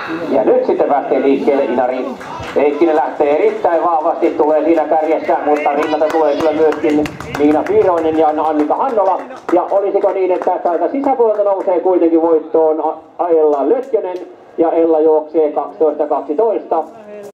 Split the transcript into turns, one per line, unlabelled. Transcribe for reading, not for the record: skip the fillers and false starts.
Ja nyt sitten pääsee liikkeelle Inari. Heikkinen lähtee erittäin vahvasti, tulee siinä kärjessä, mutta rinnalta tulee kyllä myöskin Niina Piiroinen ja Annika Hannola. Ja olisiko niin, että täältä sisäpuolelta nousee kuitenkin voittoon Ella Lötjönen ja Ella juoksee 12.12.